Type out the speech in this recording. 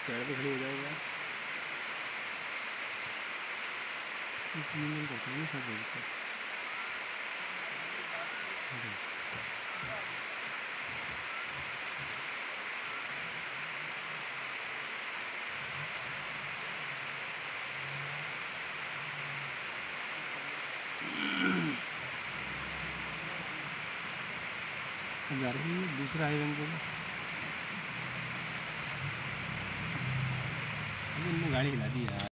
पैर पे खड़ी हो जाएगा। कुछ नहीं करता है सब देखते। अब जा रहे हैं दूसरा हाईवे पे। अभी इनने गाड़ी हिला दी यार।